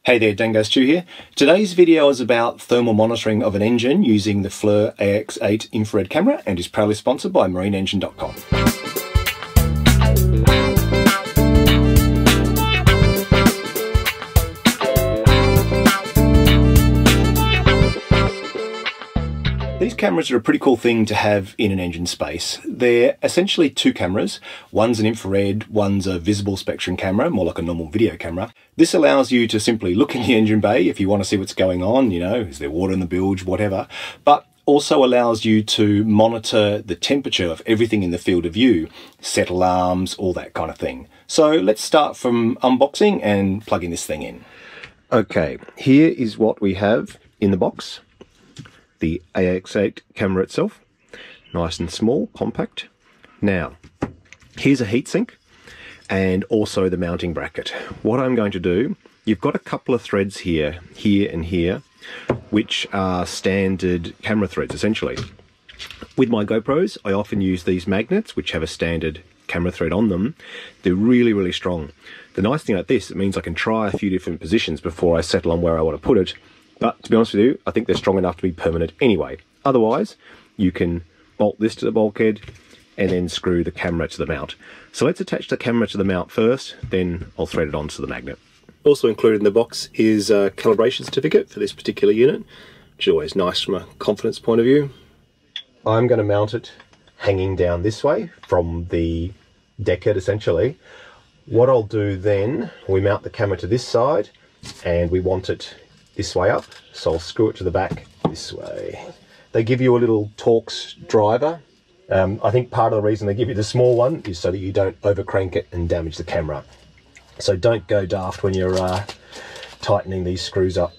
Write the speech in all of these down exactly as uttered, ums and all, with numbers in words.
Hey there, Dango Stu here. Today's video is about thermal monitoring of an engine using the FLIR A X eight infrared camera and is proudly sponsored by marine engine dot com. These cameras are a pretty cool thing to have in an engine space. They're essentially two cameras. One's an infrared, one's a visible spectrum camera, more like a normal video camera. This allows you to simply look in the engine bay if you want to see what's going on, you know, is there water in the bilge, whatever, but also allows you to monitor the temperature of everything in the field of view, set alarms, all that kind of thing. So let's start from unboxing and plugging this thing in. Okay, here is what we have in the box. The A X eight camera itself, nice and small, compact. Now, here's a heatsink and also the mounting bracket. What I'm going to do, you've got a couple of threads here, here and here, which are standard camera threads essentially. With my GoPros, I often use these magnets, which have a standard camera thread on them. They're really, really strong. The nice thing about this, it means I can try a few different positions before I settle on where I want to put it. But to be honest with you, I think they're strong enough to be permanent anyway. Otherwise, you can bolt this to the bulkhead and then screw the camera to the mount. So let's attach the camera to the mount first, then I'll thread it onto the magnet. Also included in the box is a calibration certificate for this particular unit, which is always nice from a confidence point of view. I'm going to mount it hanging down this way from the deckhead essentially. What I'll do then, we mount the camera to this side and we want it this way up, so I'll screw it to the back this way. They give you a little Torx driver. Um, I think part of the reason they give you the small one is so that you don't over crank it and damage the camera. So don't go daft when you're uh, tightening these screws up,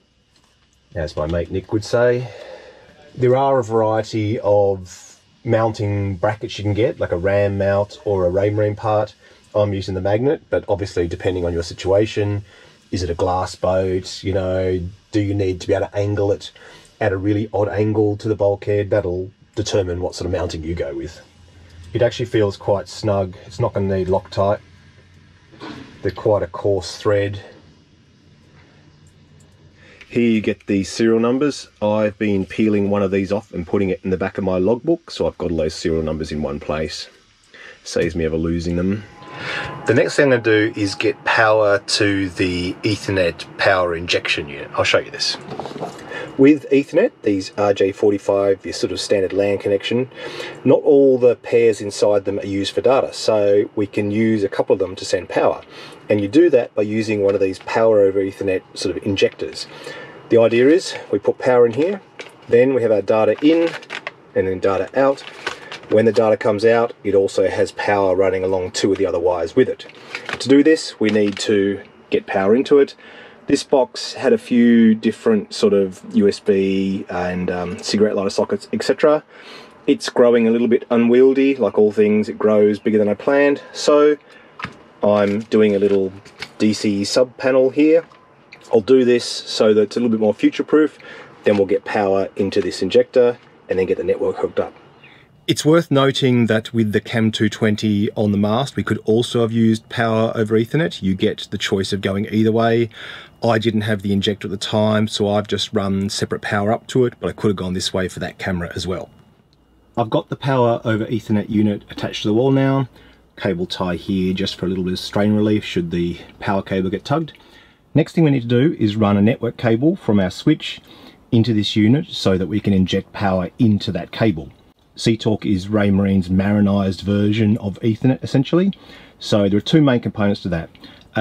as my mate Nick would say. There are a variety of mounting brackets you can get, like a ram mount or a Raymarine part. I'm using the magnet, but obviously depending on your situation, is it a glass boat, you know, do you need to be able to angle it at a really odd angle to the bulkhead? That'll determine what sort of mounting you go with. It actually feels quite snug. It's not going to need Loctite. They're quite a coarse thread. Here you get the serial numbers. I've been peeling one of these off and putting it in the back of my logbook, so I've got all those serial numbers in one place. Saves me ever losing them. The next thing I'm going to do is get power to the Ethernet power injection unit. I'll show you this. With Ethernet, these R J forty-five, your sort of standard LAN connection, not all the pairs inside them are used for data, so we can use a couple of them to send power. And you do that by using one of these power over Ethernet sort of injectors. The idea is we put power in here, then we have our data in and then data out. When the data comes out, it also has power running along two of the other wires with it. To do this, we need to get power into it. This box had a few different sort of U S B and um, cigarette lighter sockets, et cetera. It's growing a little bit unwieldy, like all things, it grows bigger than I planned. So I'm doing a little D C sub panel here. I'll do this so that it's a little bit more future-proof. Then we'll get power into this injector and then get the network hooked up. It's worth noting that with the CAM two twenty on the mast, we could also have used power over Ethernet. You get the choice of going either way. I didn't have the injector at the time, so I've just run separate power up to it, but I could have gone this way for that camera as well. I've got the power over Ethernet unit attached to the wall now. Cable tie here just for a little bit of strain relief should the power cable get tugged. Next thing we need to do is run a network cable from our switch into this unit so that we can inject power into that cable. C-Talk is Raymarine's marinized version of Ethernet essentially. So there are two main components to that.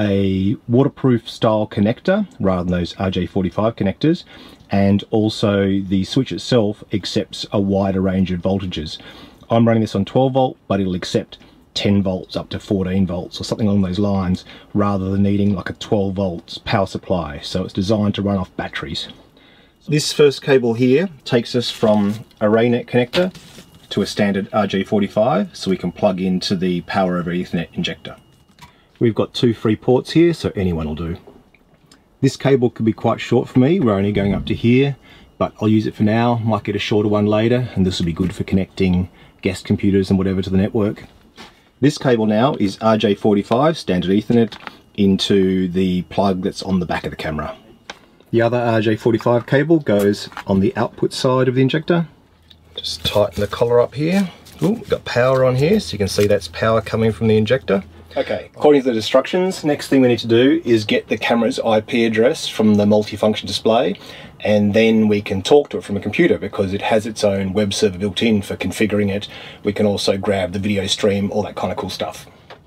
A waterproof style connector rather than those R J forty-five connectors, and also the switch itself accepts a wider range of voltages. I'm running this on twelve volt, but it'll accept ten volts up to fourteen volts or something along those lines, rather than needing like a twelve volts power supply. So it's designed to run off batteries. This first cable here takes us from a RayNet connector to a standard R J forty-five, so we can plug into the power over Ethernet injector. We've got two free ports here, so anyone will do. This cable could be quite short for me, we're only going up to here, but I'll use it for now, might get a shorter one later, and this will be good for connecting guest computers and whatever to the network. This cable now is R J forty-five, standard Ethernet, into the plug that's on the back of the camera. The other R J forty-five cable goes on the output side of the injector. Just tighten the collar up here. Ooh, we've got power on here, so you can see that's power coming from the injector. Okay, according to the instructions, next thing we need to do is get the camera's I P address from the multifunction display, and then we can talk to it from a computer because it has its own web server built in for configuring it. We can also grab the video stream, all that kind of cool stuff.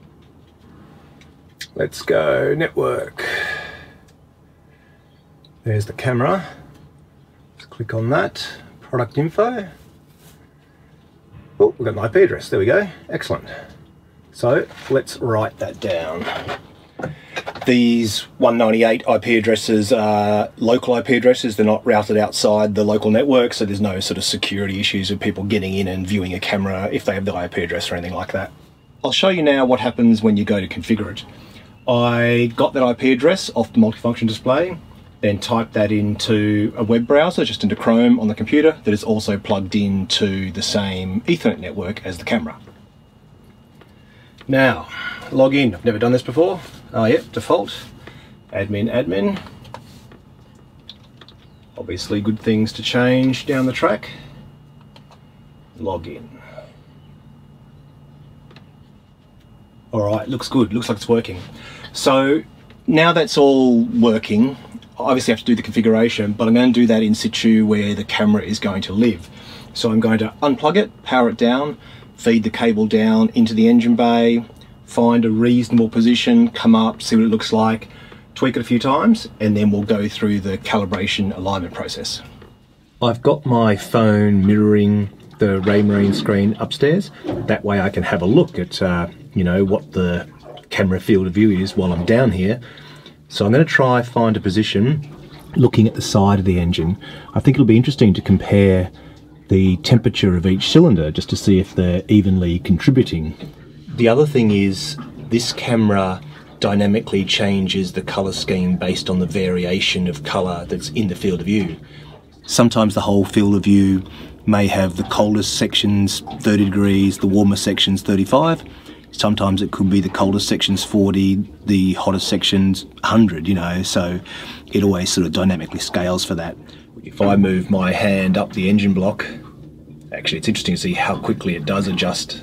Let's go network. There's the camera. Let's click on that. Product info. Oh, we've got an I P address. There we go. Excellent. So let's write that down. These one ninety-eight I P addresses are local I P addresses. They're not routed outside the local network, so there's no sort of security issues with people getting in and viewing a camera if they have the I P address or anything like that. I'll show you now what happens when you go to configure it. I got that I P address off the multifunction display, then typed that into a web browser, just into Chrome on the computer, that is also plugged into the same Ethernet network as the camera. Now, log in. I've never done this before. Oh, yep, default. Admin, admin. Obviously good things to change down the track. Log in. Alright, looks good. Looks like it's working. So, now that's all working, I obviously have to do the configuration, but I'm going to do that in situ where the camera is going to live. So I'm going to unplug it, power it down, feed the cable down into the engine bay, find a reasonable position, come up, see what it looks like, tweak it a few times, and then we'll go through the calibration alignment process. I've got my phone mirroring the Raymarine screen upstairs. That way I can have a look at, uh, you know, what the camera field of view is while I'm down here. So I'm going to try find a position looking at the side of the engine. I think it'll be interesting to compare the temperature of each cylinder just to see if they're evenly contributing. The other thing is this camera dynamically changes the colour scheme based on the variation of colour that's in the field of view. Sometimes the whole field of view may have the coldest sections thirty degrees, the warmest sections thirty-five. Sometimes it could be the coldest sections forty, the hottest sections one hundred, you know, so it always sort of dynamically scales for that. If I move my hand up the engine block, actually it's interesting to see how quickly it does adjust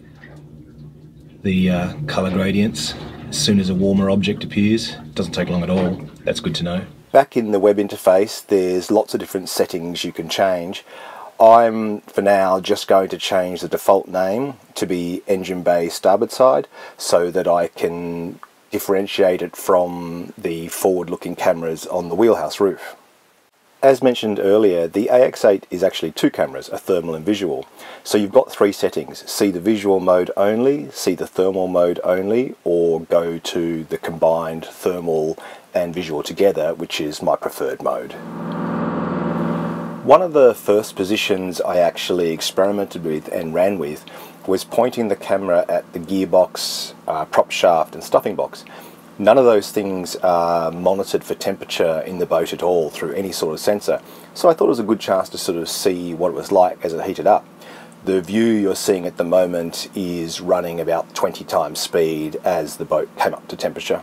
the uh, colour gradients as soon as a warmer object appears. It doesn't take long at all. That's good to know. Back in the web interface, there's lots of different settings you can change. I'm, for now, just going to change the default name to be engine bay starboard side so that I can differentiate it from the forward-looking cameras on the wheelhouse roof. As mentioned earlier, the A X eight is actually two cameras, a thermal and visual. So you've got three settings: see the visual mode only, see the thermal mode only, or go to the combined thermal and visual together, which is my preferred mode. One of the first positions I actually experimented with and ran with was pointing the camera at the gearbox, uh, prop shaft and stuffing box. None of those things are monitored for temperature in the boat at all through any sort of sensor, so I thought it was a good chance to sort of see what it was like as it heated up. The view you're seeing at the moment is running about twenty times speed as the boat came up to temperature.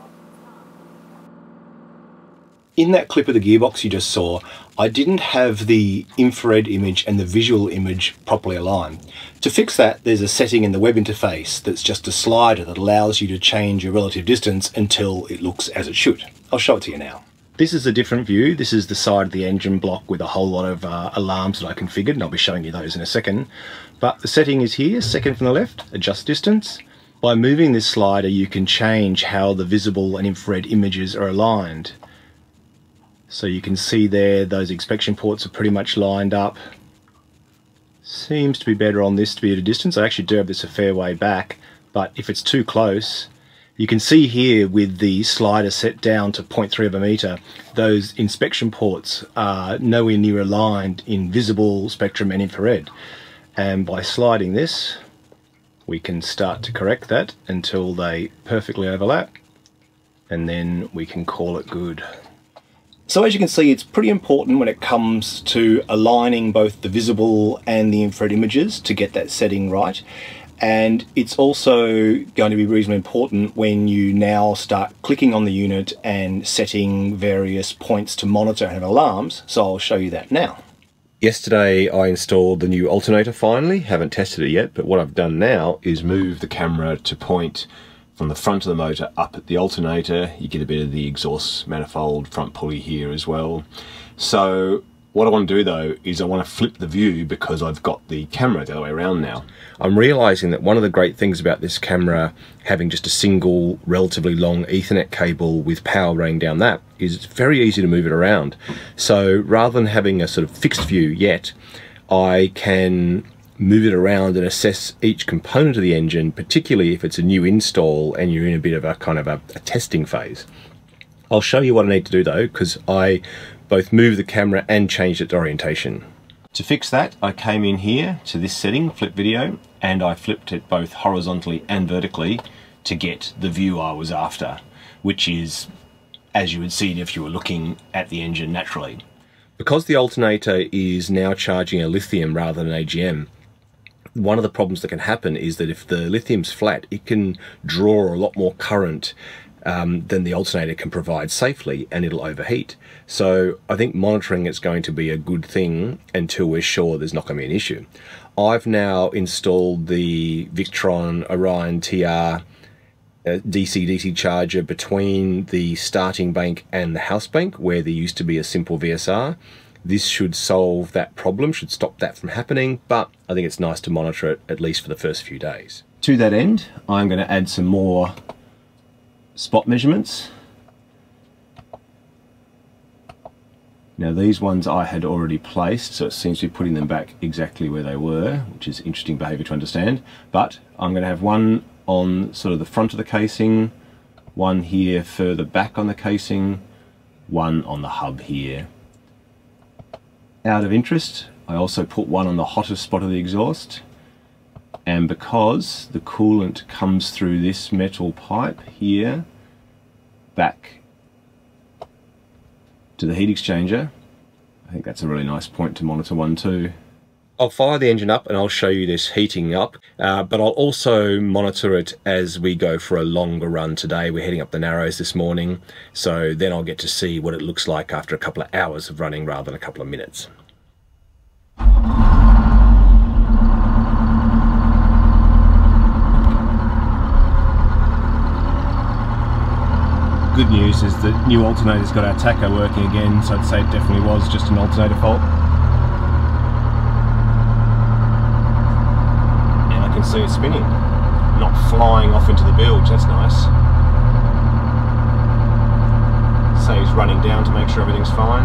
In that clip of the gearbox you just saw, I didn't have the infrared image and the visual image properly aligned. To fix that, there's a setting in the web interface that's just a slider that allows you to change your relative distance until it looks as it should. I'll show it to you now. This is a different view. This is the side of the engine block with a whole lot of uh, alarms that I configured, and I'll be showing you those in a second. But the setting is here, second from the left, adjust distance. By moving this slider, you can change how the visible and infrared images are aligned. So you can see there, those inspection ports are pretty much lined up. Seems to be better on this to be at a distance. I actually do have this a fair way back, but if it's too close, you can see here with the slider set down to zero point three of a metre, those inspection ports are nowhere near aligned in visible, spectrum and infrared. And by sliding this, we can start to correct that until they perfectly overlap, and then we can call it good. So as you can see, it's pretty important when it comes to aligning both the visible and the infrared images to get that setting right. And it's also going to be reasonably important when you now start clicking on the unit and setting various points to monitor and have alarms, so I'll show you that now. Yesterday I installed the new alternator finally, haven't tested it yet, but what I've done now is move the camera to point from the front of the motor up at the alternator. You get a bit of the exhaust manifold front pulley here as well. So what I want to do though is I want to flip the view because I've got the camera the other way around now. I'm realizing that one of the great things about this camera having just a single relatively long Ethernet cable with power running down that is it's very easy to move it around. So rather than having a sort of fixed view yet, I can move it around and assess each component of the engine, particularly if it's a new install and you're in a bit of a kind of a, a testing phase. I'll show you what I need to do though, because I both moved the camera and changed its orientation. To fix that, I came in here to this setting, flip video, and I flipped it both horizontally and vertically to get the view I was after, which is as you would see it if you were looking at the engine naturally. Because the alternator is now charging a lithium rather than A G M, one of the problems that can happen is that if the lithium's flat, it can draw a lot more current um, than the alternator can provide safely, and it'll overheat. So I think monitoring it's going to be a good thing until we're sure there's not going to be an issue. I've now installed the Victron Orion T R uh, D C D C charger between the starting bank and the house bank, where there used to be a simple V S R. This should solve that problem, should stop that from happening, but I think it's nice to monitor it at least for the first few days. To that end, I'm going to add some more spot measurements. Now these ones I had already placed, so it seems to be putting them back exactly where they were, which is interesting behaviour to understand. But I'm going to have one on sort of the front of the casing, one here further back on the casing, one on the hub here. Out of interest, I also put one on the hottest spot of the exhaust, and because the coolant comes through this metal pipe here back to the heat exchanger, I think that's a really nice point to monitor one too. I'll fire the engine up and I'll show you this heating up, uh, but I'll also monitor it as we go for a longer run today. We're heading up the Narrows this morning, so then I'll get to see what it looks like after a couple of hours of running rather than a couple of minutes. Good news is that new alternator's got our tacho working again, so I'd say it definitely was just an alternator fault. And I can see it spinning, not flying off into the bilge, that's nice. Saves running down to make sure everything's fine.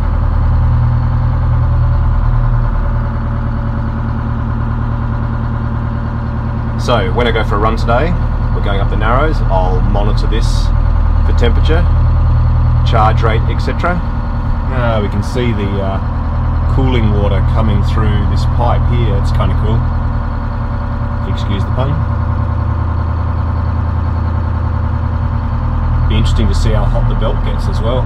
So when I go for a run today, we're going up the Narrows, I'll monitor this for temperature, charge rate, et cetera. Uh, we can see the uh, cooling water coming through this pipe here. It's kind of cool, if you excuse the pun. Be interesting to see how hot the belt gets as well.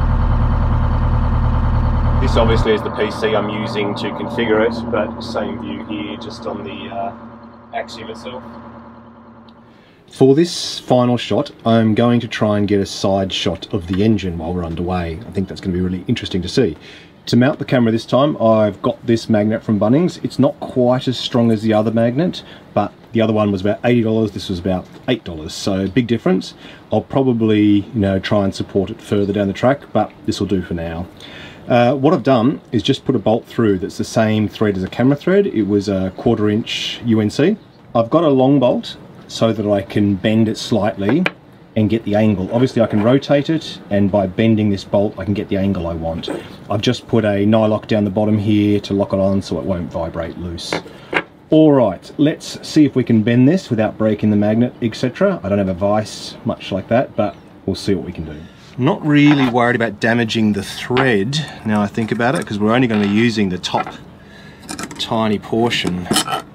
This obviously is the P C I'm using to configure it, but same view here just on the uh, Axiom itself. For this final shot, I'm going to try and get a side shot of the engine while we're underway. I think that's going to be really interesting to see. To mount the camera this time, I've got this magnet from Bunnings. It's not quite as strong as the other magnet, but the other one was about eighty dollars, this was about eight dollars, so big difference. I'll probably, you know, try and support it further down the track, but this will do for now. Uh, what I've done is just put a bolt through that's the same thread as a camera thread. It was a quarter inch U N C. I've got a long bolt so that I can bend it slightly and get the angle. Obviously I can rotate it, and by bending this bolt I can get the angle I want. I've just put a nylock down the bottom here to lock it on so it won't vibrate loose. Alright, let's see if we can bend this without breaking the magnet, et cetera. I don't have a vise much like that, but we'll see what we can do. I'm not really worried about damaging the thread now I think about it, because we're only going to be using the top tiny portion.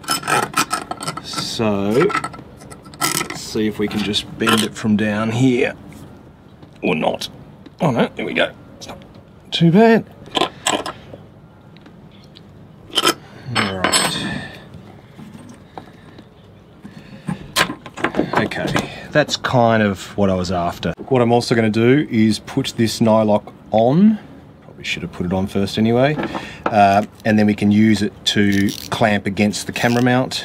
So let's see if we can just bend it from down here, or not. Oh no, there we go. It's not too bad. Alright. that's kind of what I was after. What I'm also going to do is put this nylock on. Probably should have put it on first anyway. Uh, and then we can use it to clamp against the camera mount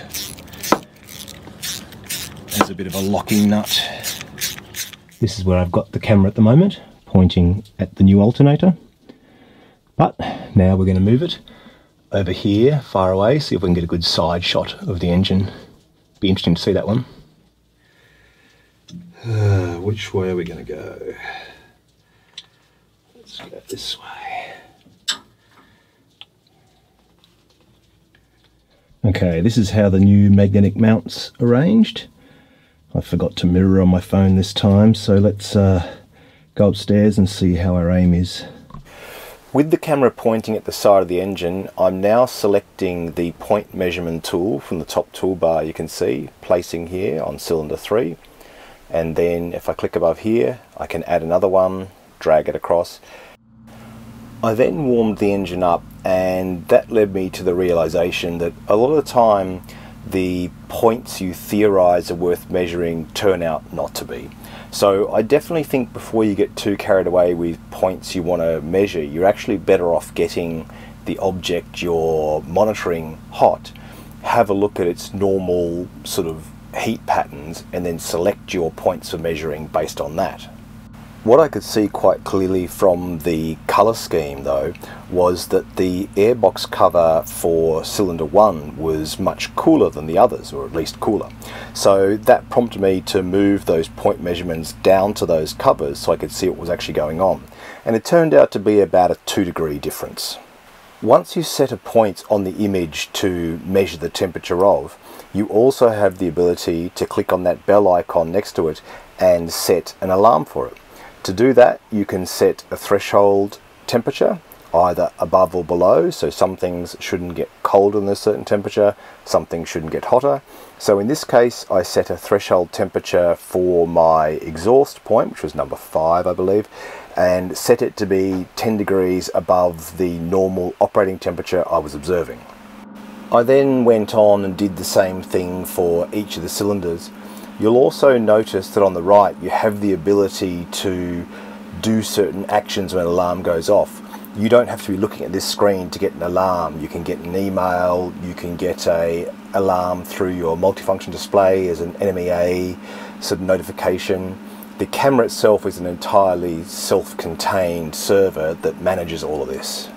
as a bit of a locking nut. This is where I've got the camera at the moment, pointing at the new alternator. But now we're going to move it over here, far away, see if we can get a good side shot of the engine. Be interesting to see that one. Uh, which way are we going to go? Let's go this way. Okay, this is how the new magnetic mount's arranged. I forgot to mirror on my phone this time, so let's uh, go upstairs and see how our aim is. With the camera pointing at the side of the engine, I'm now selecting the point measurement tool from the top toolbar you can see, placing here on cylinder three. And then if I click above here, I can add another one, drag it across. I then warmed the engine up, and that led me to the realization that a lot of the time the points you theorize are worth measuring turn out not to be. So I definitely think before you get too carried away with points you want to measure, you're actually better off getting the object you're monitoring hot, have a look at its normal sort of heat patterns, and then select your points for measuring based on that. What I could see quite clearly from the colour scheme though was that the airbox cover for cylinder one was much cooler than the others, or at least cooler. So that prompted me to move those point measurements down to those covers so I could see what was actually going on. And it turned out to be about a two degree difference. Once you set a point on the image to measure the temperature of, you also have the ability to click on that bell icon next to it and set an alarm for it. To do that, you can set a threshold temperature, either above or below, so some things shouldn't get colder than a certain temperature, some things shouldn't get hotter. So in this case, I set a threshold temperature for my exhaust point, which was number five, I believe, and set it to be ten degrees above the normal operating temperature I was observing. I then went on and did the same thing for each of the cylinders. You'll also notice that on the right you have the ability to do certain actions when an alarm goes off. You don't have to be looking at this screen to get an alarm. You can get an email, you can get a alarm through your multifunction display as an N M E A sort of notification. The camera itself is an entirely self-contained server that manages all of this.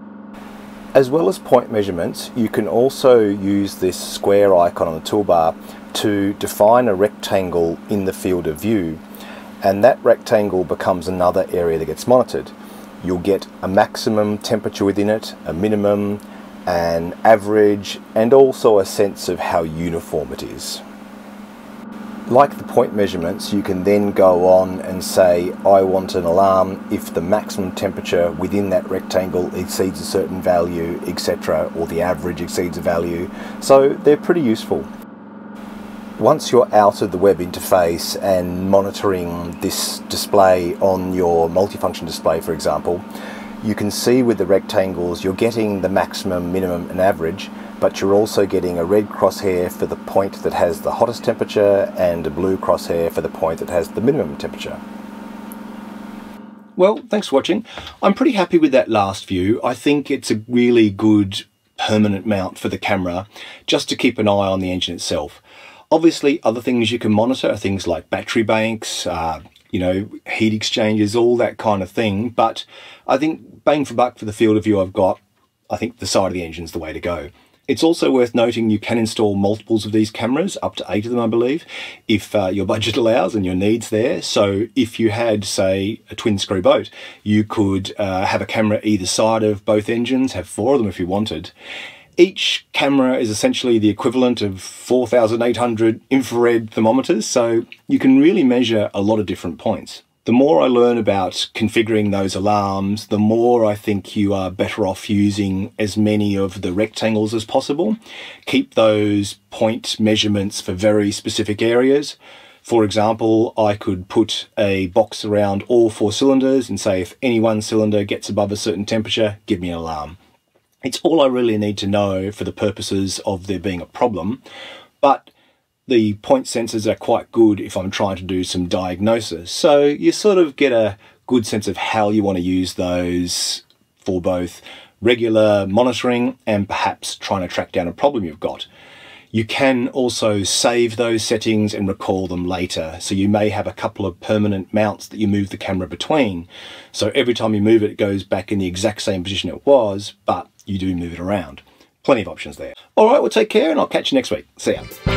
As well as point measurements, you can also use this square icon on the toolbar to define a rectangle in the field of view, and that rectangle becomes another area that gets monitored. You'll get a maximum temperature within it, a minimum, an average, and also a sense of how uniform it is. Like the point measurements, you can then go on and say, I want an alarm if the maximum temperature within that rectangle exceeds a certain value, et cetera, or the average exceeds a value. So they're pretty useful. Once you're out of the web interface and monitoring this display on your multifunction display, for example, you can see with the rectangles you're getting the maximum, minimum and average, but you're also getting a red crosshair for the point that has the hottest temperature and a blue crosshair for the point that has the minimum temperature. Well, thanks for watching. I'm pretty happy with that last view. I think it's a really good permanent mount for the camera, just to keep an eye on the engine itself. Obviously, other things you can monitor are things like battery banks, uh, you know, heat exchangers, all that kind of thing. But I think bang for buck for the field of view I've got, I think the side of the engine's the way to go. It's also worth noting you can install multiples of these cameras, up to eight of them, I believe, if uh, your budget allows and your needs there. So if you had, say, a twin screw boat, you could uh, have a camera either side of both engines, have four of them if you wanted. Each camera is essentially the equivalent of four thousand eight hundred infrared thermometers, so you can really measure a lot of different points. The more I learn about configuring those alarms, the more I think you are better off using as many of the rectangles as possible. Keep those point measurements for very specific areas. For example, I could put a box around all four cylinders and say if any one cylinder gets above a certain temperature, give me an alarm. It's all I really need to know for the purposes of there being a problem, but the point sensors are quite good if I'm trying to do some diagnosis. So you sort of get a good sense of how you want to use those for both regular monitoring and perhaps trying to track down a problem you've got. You can also save those settings and recall them later. So you may have a couple of permanent mounts that you move the camera between. So every time you move it, it goes back in the exact same position it was, but you do move it around. Plenty of options there. All right, well, take care and I'll catch you next week. See ya.